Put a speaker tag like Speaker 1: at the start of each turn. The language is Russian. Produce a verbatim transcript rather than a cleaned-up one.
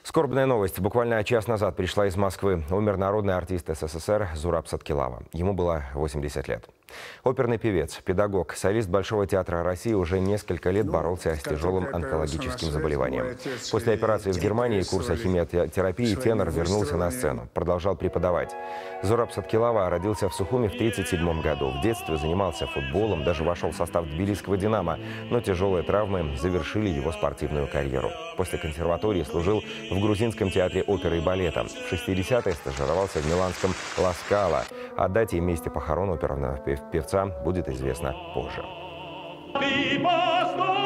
Speaker 1: Скорбная новость. Буквально час назад пришла из Москвы. Умер народный артист СССР Зураб Саткилава. Ему было восемьдесят лет. Оперный певец, педагог, солист Большого театра России уже несколько лет боролся с тяжелым онкологическим заболеванием. После операции в Германии и курса химиотерапии тенор вернулся на сцену, продолжал преподавать. Зураб Саткилава родился в Сухуми в тысяча девятьсот тридцать седьмом году. В детстве занимался футболом, даже вошел в состав тбилисского «Динамо», но тяжелые травмы завершили его спортивную карьеру. После консерватории служил в грузинском театре оперы и балета. В шестидесятые стажировался в миланском «Ла Скала». О дате и месте похорон оперного певца будет известно позже.